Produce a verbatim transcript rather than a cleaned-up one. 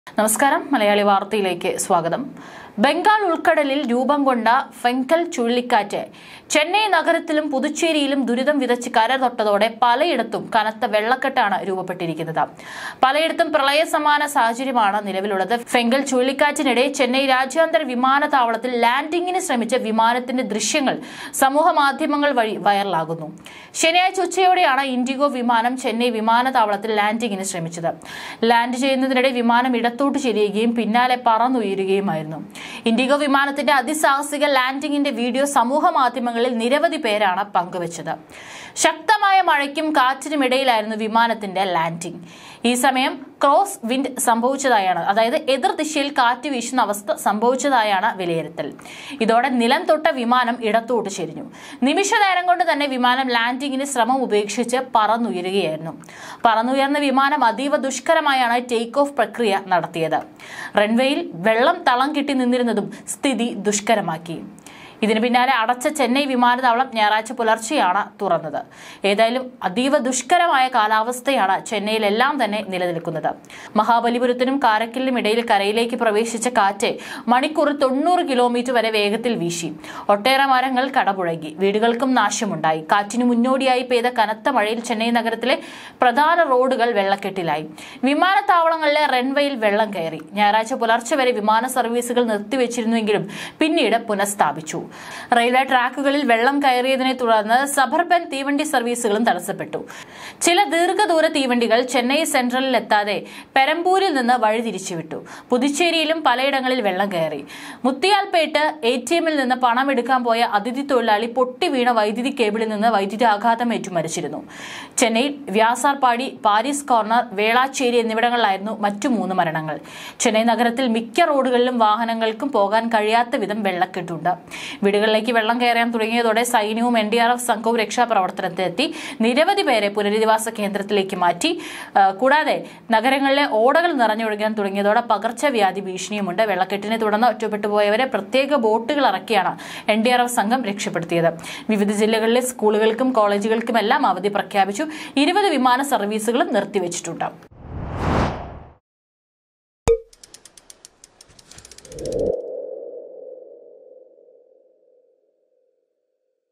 നമസ്കാരം മലയാളി വാർത്തയിലേക്ക് സ്വാഗതം. ബംഗാൾ ഉൾക്കടലിൽ രൂപം കൊണ്ട ഫെങ്കൽ ചുഴലിക്കാറ്റ് ചെന്നൈ നഗരത്തിലും പുതുച്ചേരിയിലും ദുരിതം വിതച്ച് കര തൊട്ടതോടെ പലയിടത്തും കനത്ത വെള്ളക്കെട്ടാണ് രൂപപ്പെട്ടിരിക്കുന്നത്. പലയിടത്തും പ്രളയ സമാന സാഹചര്യമാണ് നിലവിലുള്ളത്. ഫെങ്കൽ ചുഴലിക്കാറ്റിനിടെ ചെന്നൈ രാജ്യാന്തര വിമാനത്താവളത്തിൽ ലാൻഡിംഗിന് ശ്രമിച്ച വിമാനത്തിന്റെ ദൃശ്യങ്ങൾ സമൂഹ മാധ്യമങ്ങൾ വഴി വൈറലാകുന്നു. ശനിയാഴ്ച ഉച്ചയോടെയാണ് ഇൻഡിഗോ വിമാനം ചെന്നൈ വിമാനത്താവളത്തിൽ ലാൻഡിംഗിന് ശ്രമിച്ചത്. ലാൻഡ് ചെയ്യുന്നതിനിടെ വിമാനം ഇടത്തോട്ട് ചെരിയുകയും പിന്നാലെ പറന്നുയരുകയുമായിരുന്നു. ഇൻഡിഗോ വിമാനത്തിന്റെ അതിസാഹസിക ലാൻഡിംഗിന്റെ വീഡിയോ സമൂഹ മാധ്യമങ്ങളിൽ നിരവധി പേരാണ് പങ്കുവച്ചത്. ശക്തമായ മഴയ്ക്കും കാറ്റിനും ഇടയിലായിരുന്നു വിമാനത്തിന്റെ ലാൻഡിംഗ്. ഈ സമയം ക്രോസ് വിൻഡ് സംഭവിച്ചതായാണ്, അതായത് എതിർ ദിശയിൽ കാറ്റ് വീശുന്ന അവസ്ഥ സംഭവിച്ചതായാണ് വിലയിരുത്തൽ. ഇതോടെ നിലം തൊട്ട വിമാനം ഇടത്തോട്ട് ചെരിഞ്ഞു. നിമിഷ നേരം കൊണ്ട് തന്നെ വിമാനം ലാൻഡിംഗിന് ശ്രമം ഉപേക്ഷിച്ച് പറന്നുയരുകയായിരുന്നു. പറന്നുയർന്ന വിമാനം അതീവ ദുഷ്കരമായാണ് ടേക്ക് ഓഫ് പ്രക്രിയ നടത്തിയത്. റൺവേയിൽ വെള്ളം തളം കെട്ടി നിന്നിരുന്നതും സ്ഥിതി ദുഷ്കരമാക്കി. ഇതിന് പിന്നാലെ അടച്ച ചെന്നൈ വിമാനത്താവളം ഞായറാഴ്ച പുലർച്ചെയാണ് തുറന്നത്. ഏതായാലും അതീവ ദുഷ്കരമായ കാലാവസ്ഥയാണ് ചെന്നൈയിലെല്ലാം തന്നെ നിലനിൽക്കുന്നത്. മഹാബലിപുരത്തിനും കാരക്കലിനും ഇടയിൽ കരയിലേക്ക് പ്രവേശിച്ച കാറ്റ് മണിക്കൂറിൽ തൊണ്ണൂറ് കിലോമീറ്റർ വരെ വേഗത്തിൽ വീശി. ഒട്ടേറെ മരങ്ങൾ കടപുഴകി, വീടുകൾക്കും നാശമുണ്ടായി. കാറ്റിനു മുന്നോടിയായി പെയ്ത കനത്ത മഴയിൽ ചെന്നൈ നഗരത്തിലെ പ്രധാന റോഡുകൾ വെള്ളക്കെട്ടിലായി. വിമാനത്താവളങ്ങളിലെ റൺവേയിൽ വെള്ളം കയറി. ഞായറാഴ്ച പുലർച്ചെ വരെ വിമാന സർവീസുകൾ നിർത്തിവെച്ചിരുന്നുവെങ്കിലും പിന്നീട് പുനഃസ്ഥാപിച്ചു. റെയിൽവേ ട്രാക്കുകളിൽ വെള്ളം കയറിയതിനെ തുടർന്ന് സബർബൻ തീവണ്ടി സർവീസുകളും തടസ്സപ്പെട്ടു. ചില ദീർഘദൂര തീവണ്ടികൾ ചെന്നൈ സെൻട്രലിൽ എത്താതെ പെരമ്പൂരിൽ നിന്ന് വഴിതിരിച്ചുവിട്ടു. പുതുച്ചേരിയിലും പലയിടങ്ങളിൽ വെള്ളം കയറി. മുത്തിയാൽപേട്ട് എ ടി എമ്മിൽ നിന്ന് പണം എടുക്കാൻ പോയ അതിഥി തൊഴിലാളി പൊട്ടി വീണ വൈദ്യുതി കേബിളിൽ നിന്ന് വൈദ്യുതി ആഘാതമേറ്റു മരിച്ചിരുന്നു. ചെന്നൈയിൽ വ്യാസാർപാടി, പാരീസ് കോർണർ, വേളാച്ചേരി എന്നിവിടങ്ങളിലായിരുന്നു മറ്റു മൂന്ന് മരണങ്ങൾ. ചെന്നൈ നഗരത്തിൽ മിക്ക റോഡുകളിലും വാഹനങ്ങൾക്കും പോകാൻ കഴിയാത്ത വിധം വെള്ളക്കെട്ടുണ്ട്. വീടുകളിലേക്ക് വെള്ളം കയറാൻ തുടങ്ങിയതോടെ സൈന്യവും എൻ ഡി ആർ എഫ് സംഘവും രക്ഷാപ്രവർത്തനത്തിലെത്തി നിരവധി പേരെ പുനരധിവാസ കേന്ദ്രത്തിലേക്ക് മാറ്റി. കൂടാതെ നഗരങ്ങളിലെ ഓടകൾ നിറഞ്ഞൊഴുകാൻ തുടങ്ങിയതോടെ പകർച്ചവ്യാധി ഭീഷണിയുമുണ്ട്. വെള്ളക്കെട്ടിനെ തുടർന്ന് ഒറ്റപ്പെട്ടുപോയവരെ പ്രത്യേക ബോട്ടുകൾ ഇറക്കിയാണ് എൻ ഡി ആർ എഫ് സംഘം രക്ഷപ്പെടുത്തിയത്. വിവിധ ജില്ലകളിലെ സ്കൂളുകൾക്കും കോളേജുകൾക്കുമെല്ലാം അവധി പ്രഖ്യാപിച്ചു. ഇരുപത് വിമാന സർവീസുകളും നിർത്തിവെച്ചിട്ടുണ്ട്.